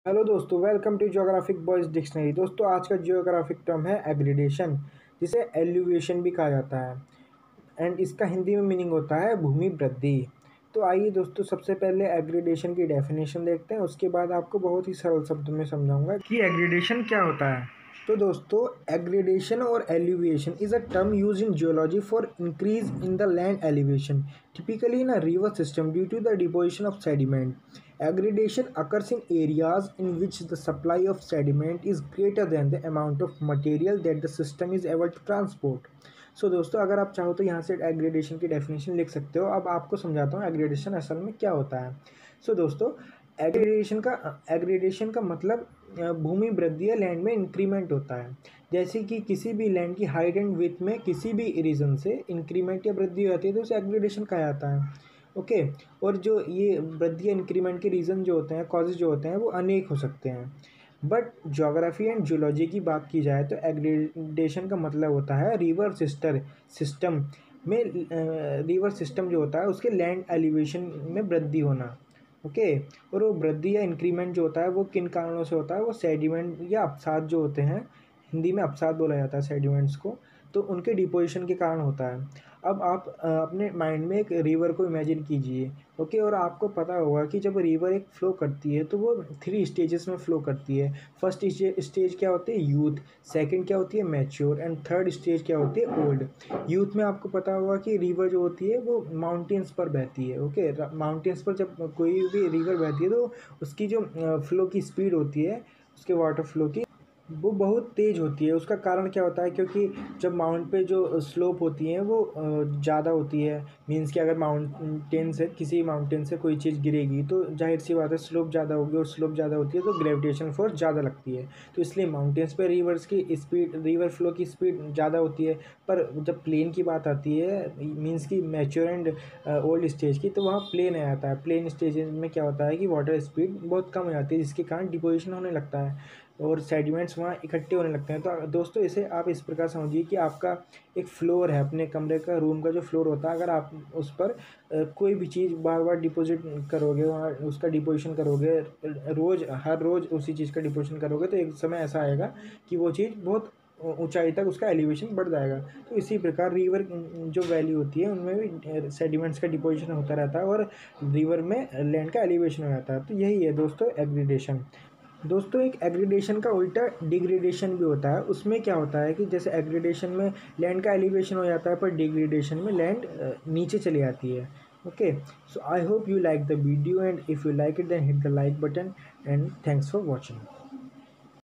Hello दोस्तों, welcome to geographic boys dictionary. दोस्तों, आज का ज्योग्राफिक टर्म है एग्रीडेशन, जिसे एल्यूविएशन भी कहा जाता है एंड इसका हिंदी में मीनिंग होता है भूमि वृद्धि। तो आइए दोस्तों, सबसे पहले एग्रीडेशन की डेफिनेशन देखते हैं। उसके बाद आपको बहुत ही सरल शब्दों में समझाऊंगा कि एग्रीडेशन क्या होता है। तो दोस्तों, एग्रेडेशन और elevation is a term use in geology for increase in the land elevation typically in a river system due to the deposition of sediment. Aggradation occurs in areas in which the supply of sediment is greater than the amount of material that the system is able to transport. So दोस्तों, अगर आप चाहो तो यहाँ से aggradation की definition लिख सकते हो। अब आपको समझाता हूँ एग्रेडेशन असल में क्या होता है। सो दोस्तों, एग्रेडेशन का मतलब भूमि वृद्धि या लैंड में इंक्रीमेंट होता है। जैसे कि किसी भी लैंड की हाइट एंड विड्थ में किसी भी रीजन से इंक्रीमेंट या वृद्धि होती है तो उसे एग्रेडेशन कहा जाता है। ओके। और जो ये वृद्धि या इंक्रीमेंट के रीज़न जो होते हैं, कॉजेज जो होते हैं, वो अनेक हो सकते हैं। बट ज्योग्राफी एंड जियोलॉजी की बात की जाए तो एग्रेडेशन का मतलब होता है रिवर सिस्टम में रिवर सिस्टम जो होता है उसके लैंड एलिवेशन में वृद्धि होना। ओके। और वो वृद्धि या इंक्रीमेंट जो होता है वो किन कारणों से होता है, वो सेडिमेंट या अपसाद जो होते हैं, हिंदी में अपसाद बोला जाता है सेडिमेंट्स को, तो उनके डिपोजिशन के कारण होता है। अब आप अपने माइंड में एक रिवर को इमेजिन कीजिए। ओके। और आपको पता होगा कि जब रिवर एक फ्लो करती है तो वो 3 स्टेजेस में फ्लो करती है। फर्स्ट स्टेज क्या होती है, यूथ। सेकंड क्या होती है, मैच्योर। एंड थर्ड स्टेज क्या होती है, ओल्ड। यूथ में आपको पता होगा कि रिवर जो होती है वो माउंटेन्स पर बहती है। ओके। माउंटेन्स पर जब कोई भी रिवर बहती है तो उसकी जो फ्लो की स्पीड होती है, उसके वाटर फ्लो की, वो बहुत तेज़ होती है। उसका कारण क्या होता है, क्योंकि जब माउंट पे जो स्लोप होती हैं वो ज़्यादा होती है। मीन्स कि अगर माउंटेन से, किसी माउंटेन से कोई चीज़ गिरेगी तो जाहिर सी बात है स्लोप ज़्यादा होगी, और स्लोप ज़्यादा होती है तो ग्रेविटेशन फोर्स ज़्यादा लगती है। तो इसलिए माउंटेन्स पे रिवर फ्लो की स्पीड ज़्यादा होती है। पर जब प्लेन की बात आती है, मीन्स कि मैच्योर एंड ओल्ड स्टेज की, तो वहाँ प्लेन आ जाता है। प्लेन स्टेज में क्या होता है कि वाटर स्पीड बहुत कम हो जाती है, जिसके कारण डिपोजिशन होने लगता है और सेडिमेंट्स वहाँ इकट्ठे होने लगते हैं। तो दोस्तों, इसे आप इस प्रकार समझिए कि आपका एक फ्लोर है, अपने कमरे का, रूम का जो फ्लोर होता है, अगर आप उस पर कोई भी चीज़ बार बार डिपॉजिट करोगे, वहाँ उसका डिपोजिशन करोगे, हर रोज़ उसी चीज़ का डिपोजिशन करोगे, तो एक समय ऐसा आएगा कि वो चीज़ बहुत ऊंचाई तक उसका एलिवेशन बढ़ जाएगा। तो इसी प्रकार रिवर जो वैली होती है उनमें भी सेडिमेंट्स का डिपोजिशन होता रहता है और रिवर में लैंड का एलिवेशन हो जाता है। तो यही है दोस्तों एग्रीडेशन। दोस्तों, एक एग्रीडेशन का उल्टा डिग्रेडेशन भी होता है। उसमें क्या होता है कि जैसे एग्रीडेशन में लैंड का एलिवेशन हो जाता है, पर डिग्रेडेशन में लैंड नीचे चली जाती है। Okay. So I hope you like the video, and if you like it then hit the like button, and thanks for watching.